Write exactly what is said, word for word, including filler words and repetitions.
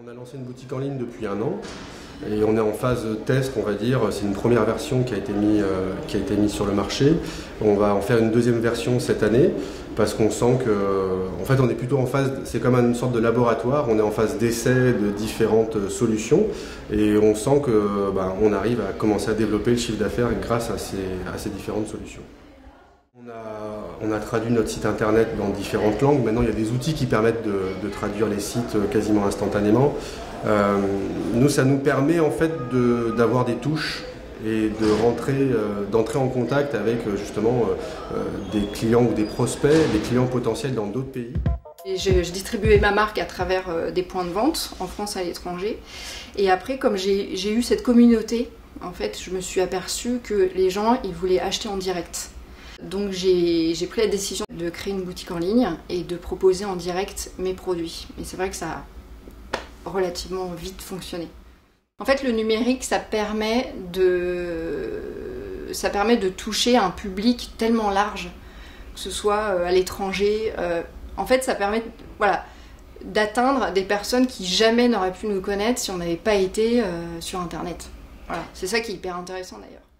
On a lancé une boutique en ligne depuis un an et on est en phase test, on va dire. C'est une première version qui a été mise euh, qui a été mise sur le marché. On va en faire une deuxième version cette année parce qu'on sent que, en fait, on est plutôt en phase, c'est comme une sorte de laboratoire. On est en phase d'essai de différentes solutions et on sent que, ben, on arrive à commencer à développer le chiffre d'affaires grâce à ces, à ces différentes solutions. On a, on a traduit notre site internet dans différentes langues. Maintenant, il y a des outils qui permettent de, de traduire les sites quasiment instantanément. Euh, nous, ça nous permet en fait d'avoir des touches et de rentrer, euh, d'entrer en contact avec justement euh, des clients ou des prospects, des clients potentiels dans d'autres pays. Et je, je distribuais ma marque à travers euh, des points de vente en France et à l'étranger. Et après, comme j'ai eu cette communauté, en fait, je me suis aperçue que les gens, ils voulaient acheter en direct. Donc j'ai pris la décision de créer une boutique en ligne et de proposer en direct mes produits. Et c'est vrai que ça a relativement vite fonctionné. En fait, le numérique, ça permet de, ça permet de toucher un public tellement large, que ce soit à l'étranger. En fait, ça permet voilà, d'atteindre des personnes qui jamais n'auraient pu nous connaître si on n'avait pas été sur Internet. Voilà, c'est ça qui est hyper intéressant d'ailleurs.